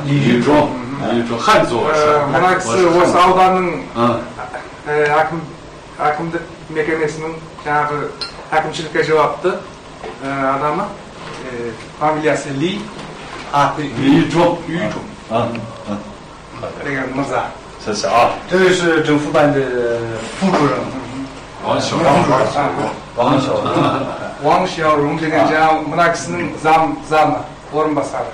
유종 한족. осы ауданның әкімдік мекемесінің жаңағы әкімшілікке жауапты адамы, фамилиясы Ли, аты 유종. деген мырза. 这是啊， 这位是政府办的副主任王小 Ван Xiaorong деген жаңағы мына кісінің замы, орынбасары.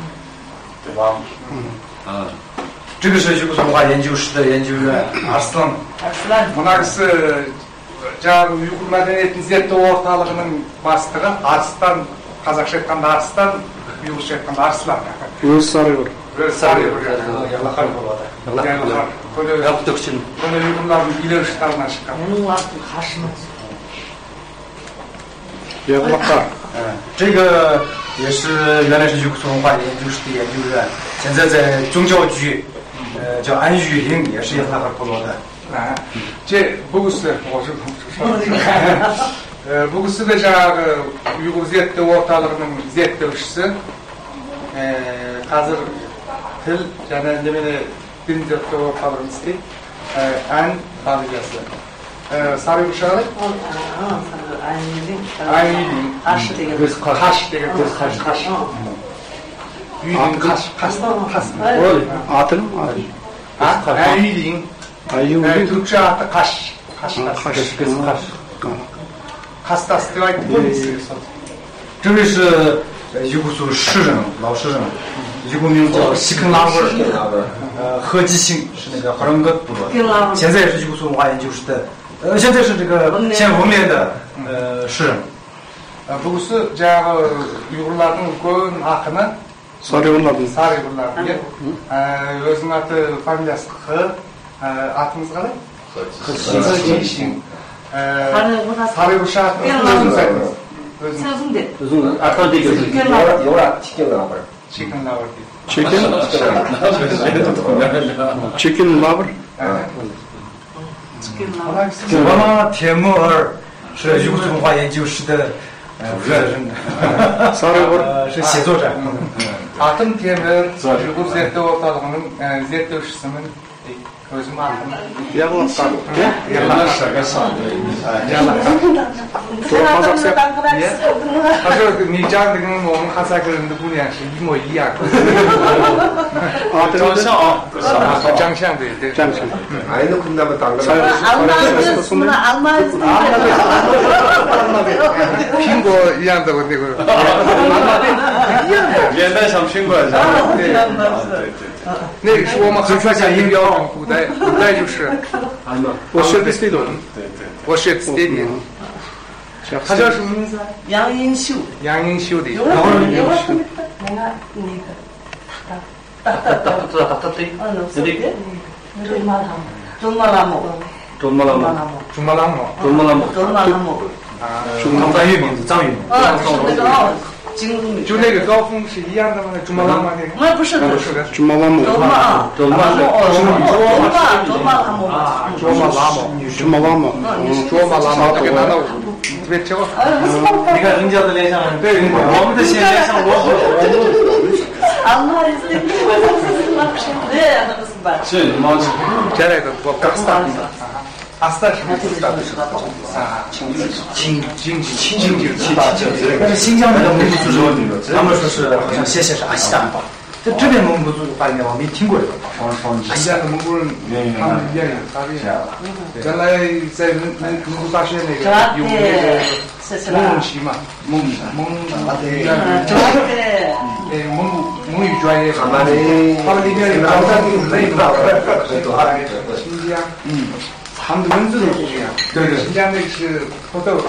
这个是유구文化研究室的研究员 Arslan. мына кісі жаңағы ұйғыр мәдениетін зерттеу орталығының бастығы, Арыстан, қазақша айтқанда Арыстан, ұйғырша айтқанда Арслан. Сарыгор. Ялахар болады. Көне ұйғырлардың билеу штабынан шыққан. 这个也是原来是유구文化研究室的研究员，现在在宗教局，叫安玉林，也是ялахар部落的。 бұл кісі де жаңағы ұйғыр зерттеу орталығының зерттеушісі, қазір тіл және немене дін зерттеу орталығын істейді, ән фамилиясы. Сарыгүрші қалай? Айнилин. Қаш деген. Қаш. Үйдің қас. Аты? Айнилин. Türkçe аты Қаш. Қастас деп айтып қоймыз. 这位是유구族诗人，老诗人，유구名叫西肯拉文，何基兴是那个荷兰哥部落，现在也是유구族文化研究室的，现在是这个现文联的诗人。 бұл кісі жаңағы ұйғырлардың үлкен ақыны, Сарыгырлардың. Өзінің аты фамилиясы Х, атыңыз қалай? Хыжин. Сарыгүрші атыңыз өзіңіз айтыңыз. Өзіңіз. Atan değil. Chicken lover. Вана Темур是유구文化研究室的负责人，是写作者。 Атым Темір, ұйғыр зерттеу орталығының зерттеушісімін. Өзім атым. Қазір Мейжан деген оның қазағырынды бұнияшы, имо ия. Жаңшан дейді. Айны күндамы таңғы. 핑거 이한다고 내가. 옛날 참 핑거야. 那个是我们很讲音标，古代就是我学的这种，我学的这点。他叫什么名字？杨英秀的。杨英秀。 张玉名字，张玉名。 就那个高峰是一样的吗？珠穆朗玛那个？ 那不是的， 珠穆朗玛。 珠穆朗玛，这个难道特别巧？ 你看人家的脸上，对，我们的脸上罗河。 是你妈是？ 这来的我刚打的。 아스타是但是新疆的蒙古族他们说是好像谢谢是阿西达话，这边蒙古族话里面我没听过这个话。 阿西达的蒙古人，他们愿意发音。原来在蒙古大学那个有那个蒙语嘛，蒙语专业，他们里面有高山有内部，新疆，他们的文字都不一样。对对，新疆那个是土豆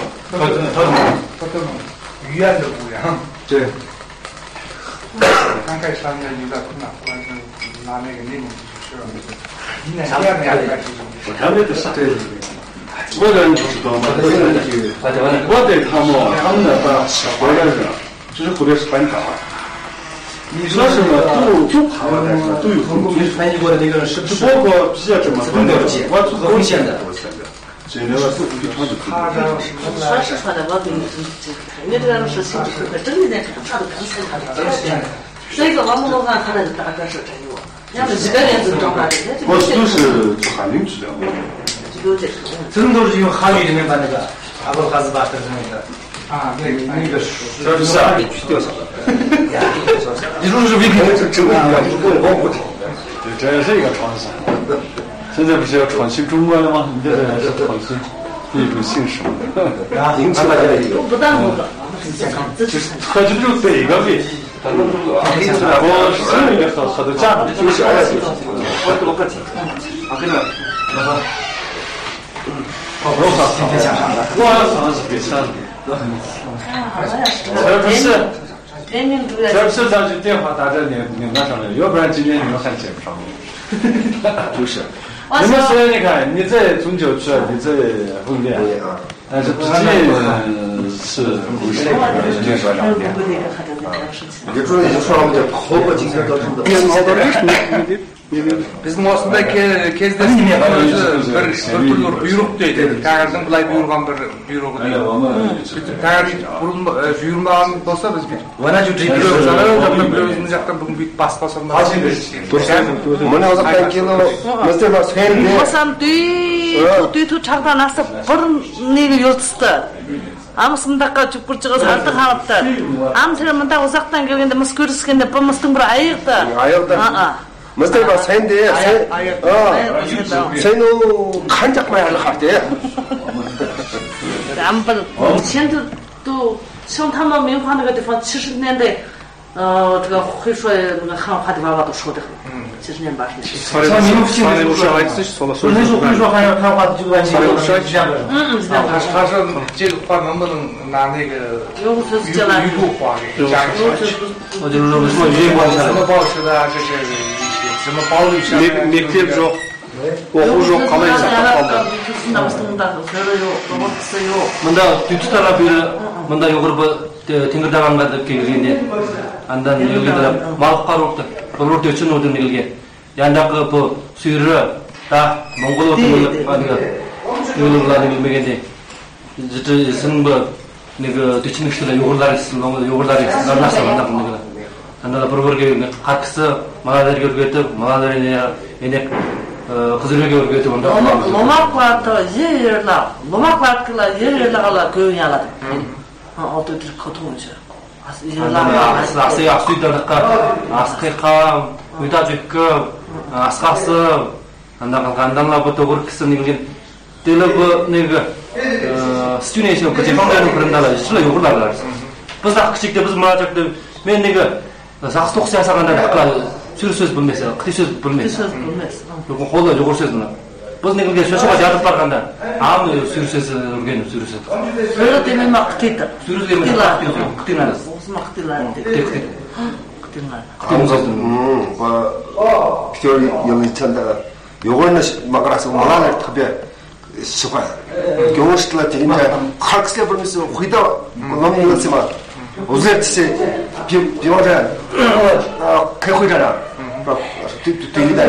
语言都不一样。 对。 刚开始他们有点困难，但是拿那个内蒙就是1年2年开始。 我他们都是对。我人不知道嘛，我对他们那个我认识，就是后边是班长。你说什么都怕了，但是都有风险。 翻译过的那个是不是？ 包括比较这么很了解，我和风险的。 这那个是他就说实话的，我跟你这个，你这个事情就是真的在这他都跟随他的。 这个我们老板看来大概是真有，要是几个人就找他的， 我都是做韩语治疗的。 有这个。 这种都是用韩语里面把那个阿布哈兹巴特的那个那个这是啊，去调查的。 你说是为什么这个这也是一个创新。现在不是要创新中国了吗？你这是创新一种形式。 引起大家一个不但不个， 就是喝酒就对一个味。我是那个喝的假的，就是爱喝。我多喝几。啊，跟着。我好像是别想的。这不是咱就电话打这领导上来，要不然今天你们还接不上我。就是。你们虽然你看你在宗教区，你在红店啊，但是毕竟是不是人家说两边。 你说你就说我们这婆婆今天都是的。 Bizim osunda kezdesinde o'zi bir turli buyruq deydi. Tag'irdan bulay buyurgan bir buyruq deydi. Tag'ir buyurmagan bo'lsa biz Mana shu o'zimiz yoqdan bugun buyuk bas bosolmaz. Mana uzoqdan kelib, masalan, sen Osam düy çağdan asıp bir nevi yoltısdı. Ama sındaqqa çukurçıga sardı kalıptı. Ama sen mında uzaktan gelgende mis görüskende bu mistің bir ayıqdı. Ayıqdı. Mesela sen de sen o kancak mı yapardın? Ama ben şimdi都像他们明华那个地方70年代这个会说那个汉话的娃娃都说得很，70年80年。 像您现在说那时候会说汉话就完全是这样的。 他说这个话能不能拿那个语录化给加上去？ 我就是说语言关系怎么保持的？这是什么保律上？ Mekteep жоқ, оқу жоқ, қалай сақтап қалды? Мында түтүтара бері мында югурбы теңирдаган деп келгенде андан югурда малык карыпты. Бул өртө үчүн өрдүн келген. Яндагы бу сүйрө да монгол өртүн ага югурларды билбегенде. Жыты сынбы неге түчүнүктөр югурлар нарсаланда мында. Анда бір-бірге қатысы малаларга өргөтүп, малалар энек кызырга өргөтүп анда. Ломакларды ломакларды ерлерла көңү алат. Ото тир котумчу. Асый асыйдырыкка, аскыка, уйдажыкка, аскасы, анда калгандан бото көркүсүн келген. Телебу неге стюнесион көчөмдөрүн кырындала, ичиле югурлар. Биз ак кичикте биз мажакты мен неге Сақсы тоқсы жасағанда сүр сөз білмесе, қыты сөз білмесе. Қолы жоғыр сөз мұны. Біз негілге сөзіға жатып барғанда, ағым сүр сөз үргенім сүр сөз. Сүрі демей ма қытыйды? Сүр сөз демей ма қытыйды? Осы ма қытыйлады? Пьер 영이천다. 요거는 막아서 말하는 탑에 시화. 경호시들 되는데 칼크스에 보면서 회다 넘는 것이만 우즈르티세 비오자 개회잖아. 되는데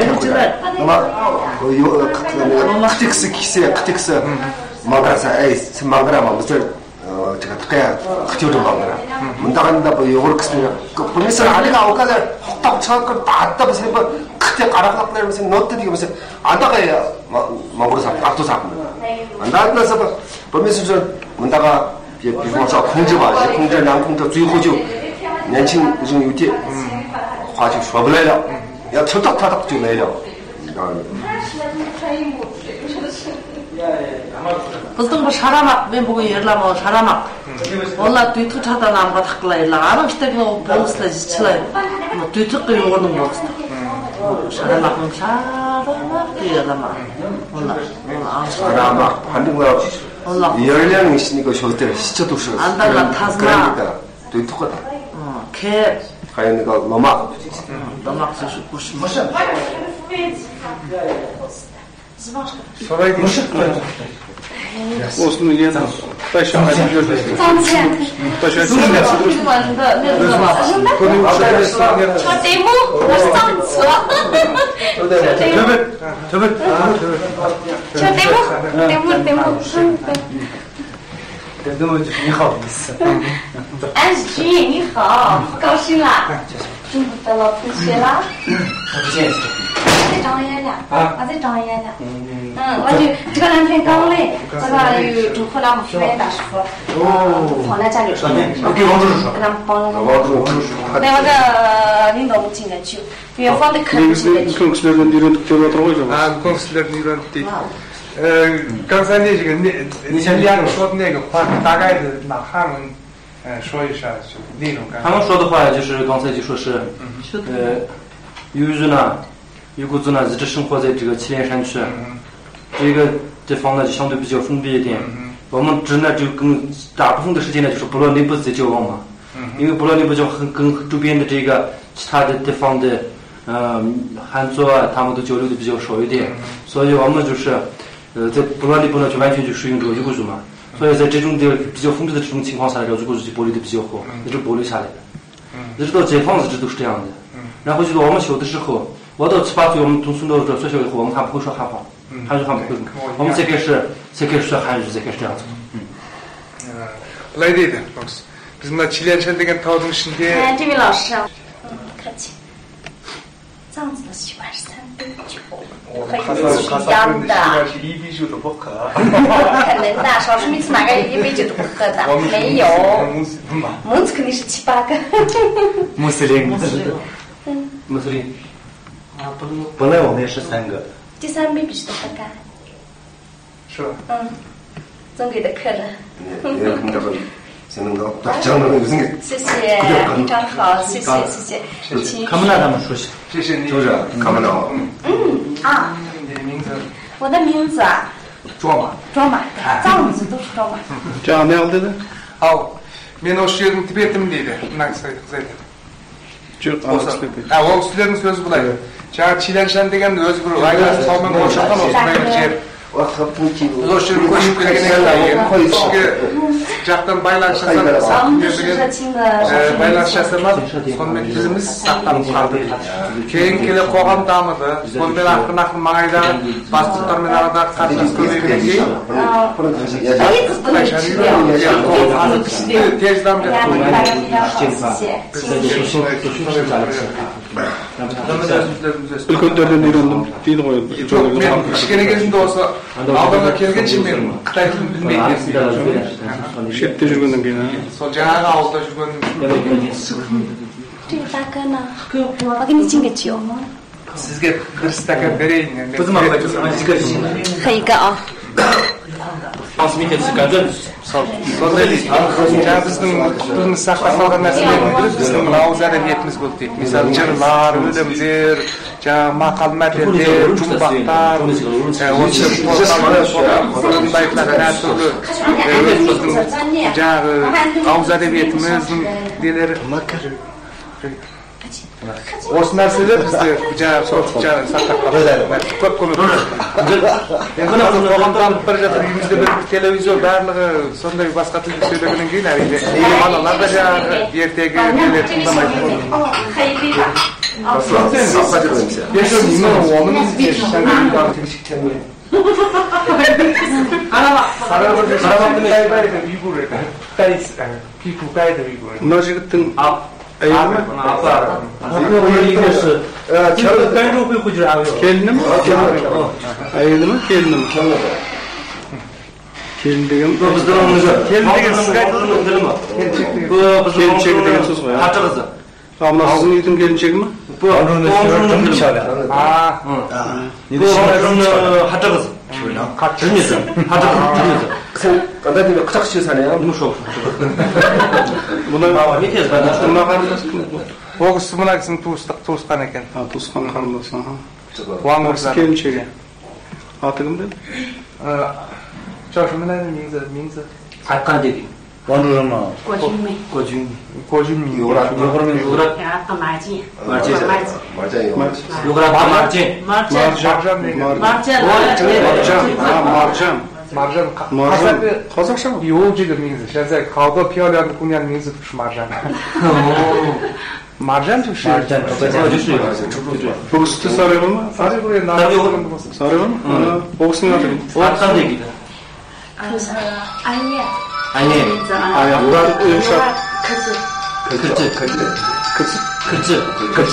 요 크틱스 키세 크틱스 막아서 에이 막아라마 무슨 제가 그게 그저 좀 막아라. 문다간다 뭐 요걸 크스면 그 보면서 아니가 오까지 혹딱 쳐갖고 따다 보세요. 그때 가라갖고 그러면서 너들이 보면서 안다가야 막으로서 딱도 잡고 안다가서 보면서 저 문다가 比方说控制吧，控制难控制，最后就年轻人有点话就说不来了，要抽到他就来了，你知道吗？ Біздің бұл шарамақ, мен бүгін ерлам шарамақ. Олар дүйтік чадан амға тақылай ерлам. Арың штегі болысылай житшылай. Дүйтік қиын орның болысты. Шарамақ, ерлам. шарамақ, 한국어 열량 있으니까 저때 시초도 싫어. 안달라 타스마. 그러니까 뒤통하다. 개. 가연이가 로막. 로막 쓰시 구십. Солай деймін. Осыны не там? Таща айтып жүрді. Таща айтып жүрді. Думаю, 你好意思。 安局你好，高兴啦。 中国的老同学啦。 不见。 我在张掖的，我在张掖的。我就这个两天刚来，这个有祝贺咱们学院大师傅，放在家里说。 给王主任说。 给他们放了。那我这领导进来去，远方的客人进来去。 刚才那个你先两个说的那个话，大概的拿汉文说一下就内容。 他们说的话就是刚才就说是，由于呢，有股子呢一直生活在这个祁连山区，这个地方呢就相对比较封闭一点。我们只呢就跟大部分的时间呢就是部落内部在交往嘛，因为部落内部就跟周边的这个其他的地方的汉族啊，他们都交流的比较少一点，所以我们就是在部落内部呢就完全就适应这个语国语嘛，所以在这种的比较封闭的这种情况下，这个语国语就保留的比较好，一直保留下来的，一直到解放一直都是这样的。然后就是我们小的时候，我到7、8岁，我们从送到这学校以后，我们还不会说汉话，汉语还不会说，我们才开始说汉语，才开始这样子。 来对的，老师，biz mına Çilenşen деген таудың ішінде。 这位老师，客气。藏子的喜欢是3杯酒，和一杯是一样的。 一杯酒都不喝。 不可能的，少数民族哪个1杯酒都不喝的？没有。蒙子肯定是7、8个。 穆斯林。 穆斯林。 本来我们也是3个。 第3杯必须得喝干。 是吧？ 赠给的客人。谢谢，非常好，谢谢。请。 看不到他们熟悉。 谢谢你。 就是看不到。 你的名字？ 我的名字啊。 卓玛。 藏子都是卓玛。 Жаңа не қылды еді? Ал, мен осы жердің тібетім дейді. Мына кісі айтады. Жоқ, ол кісілердің сөзі былай. Жаңа Çilenşen деген өзі бір айласы таумен қоршалған осындай бір жер. Осы жерге көшіп келгеннен кейін ішкі жақтан байланыс жасамап, сонымен тіліміз сақталып қалды. Кейін келе қоғам дамыды. Сонымен ақырын маңайда бастықтармен арадағы қатынас көбейгеннен кейін тез дамып үлкендерден үйрендім дейді ғой. Мен кішкене кезімде осы ауданға келгенше мен қытай тілін білмейтін едім. Шетте жүргеннен кейін. Сол жаңағы ауылда жүргенім. 这个大哥呢？我给你敬个酒。 Sizге bir стакан берейін. 喝一个啊。 Сондай жаңа біздің сақтап қалған нәрселердің бірі біздің ауыз әдебиетіміз болды дейді. Мысалы жырлар, өлеңдер, жаңа мақал мәтелдер, жұмбақтар, осы қорында айтылатын әртүрлі өзіміздің жаңағы ауыз әдебиетіміздің нелері. Осы нәрселер бізде жаңағы сақтап қалған. Көп көмек. Енді қоғамдан бір жатыр үйімізде бір телевизор барлығы сондай басқа тілде сөйлегеннен кейін әрине балалар да жаңағы ертегі нелер тыңдамайды. мына жігіттің келіні ме? Әйелі ме? Келіні ме? Келін деген келіншегі деген сөз ғой. Мына сіздің үйдің келіншегі ме? 간단히 크작시 사네요. Мына қарындас кім? Ол кісі мына кісінің туысқан екен. Туысқан қарындас. Уаң мырза. Келіншегі. Аты кім деді? 叫什么来着？名字？ айтқан деди. 원주르마. 고준미. 요그라 Маржан. қазақша ма? 有这个名字，现在好多漂亮的姑娘名字都是马占。马占就是。 бұл кісі Сарыгүл ма? Сарыгүл ма? Ол кісінің аты кім? айтқан деди. 可治，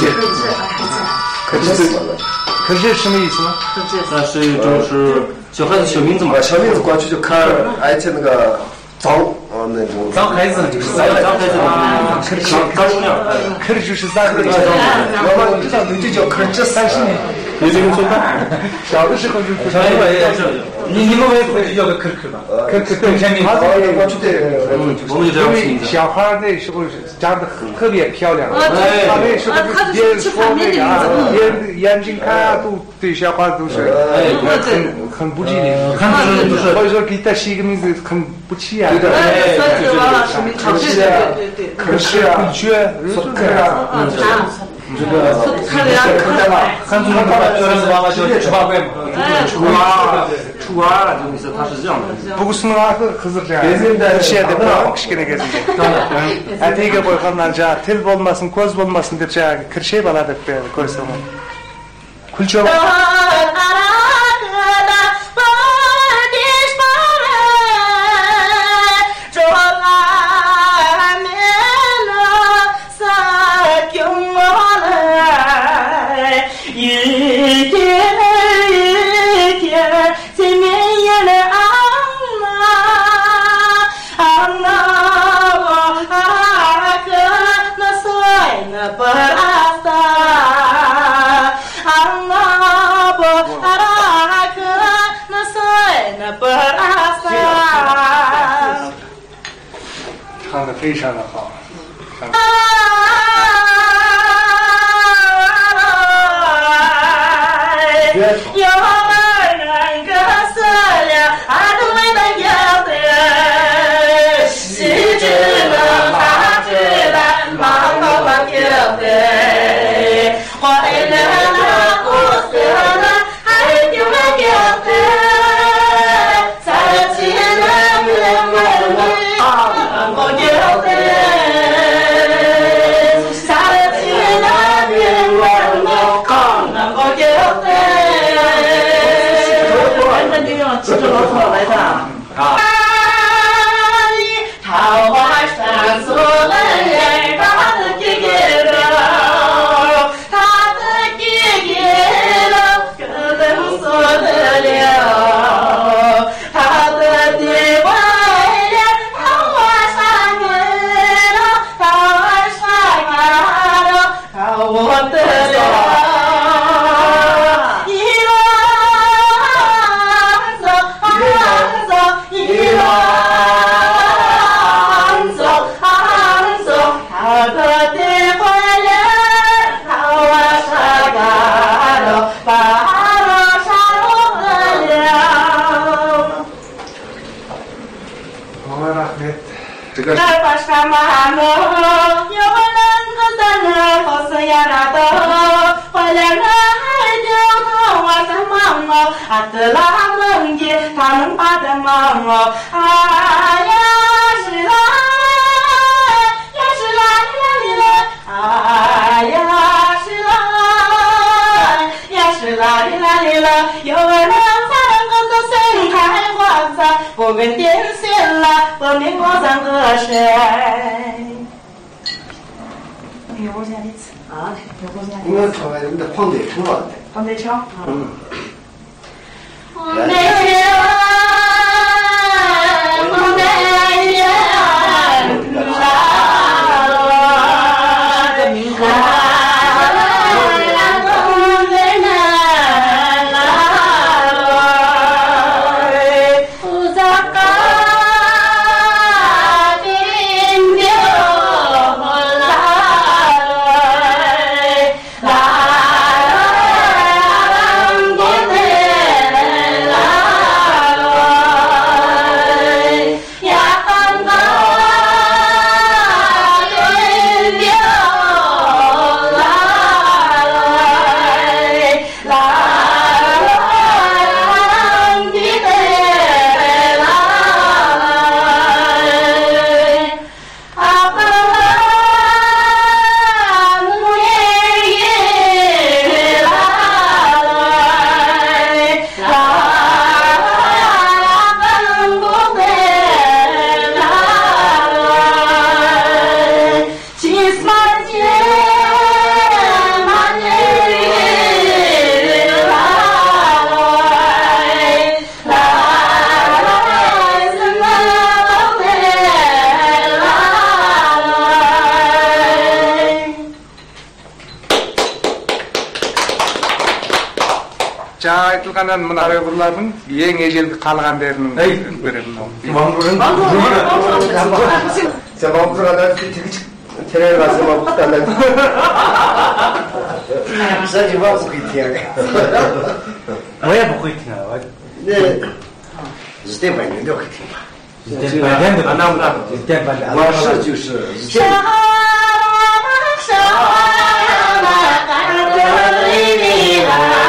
可是什么意思呢？ 那是一种是小孩子小名字嘛， 小名字过去就可儿，而且那个脏那种脏孩子就是脏孩子脏姑娘， 可是就是三个要不你知道就叫可儿这30年。 有这个说法。 小的时候就不小一也是， 你们也会叫个可吧？可前面我去对， 我们就这样因为小孩那时候长得特别漂亮，他那时候别人说那个啊，眼睛看啊，都对小孩都是很不吉利，所以说给他起一个名字很不起眼。 所以就完了，说明常识。对。 可是啊， 这个汉族人把娃娃叫猪八怪嘛， 初二了，就是他是这样的。 Bugüsünün kızır yani. Şeyde bırakmış gene gezinde. Atiga boykanlar ja til bolmasın, koz bolmasın dep ja kirşey baladık be koysam. Kulço.唱得非常的好。 我们点线了，我们过上个水。有过家的词啊，有过家的。 我唱的你的黄队唱了。 黄队唱。黄队啦 айтылгандан мына уйгурлардын эң эжелди калгандерин берем. Sen Vancouver'da terör varsa Vancouver'da. Sen cevap okuyayım. 뭐야 먹고 있나? 네. 스테판이 너 okuyayım. 스테판이 안나무라. 스테판이. 我是就是沙拉沙拉，干着里的。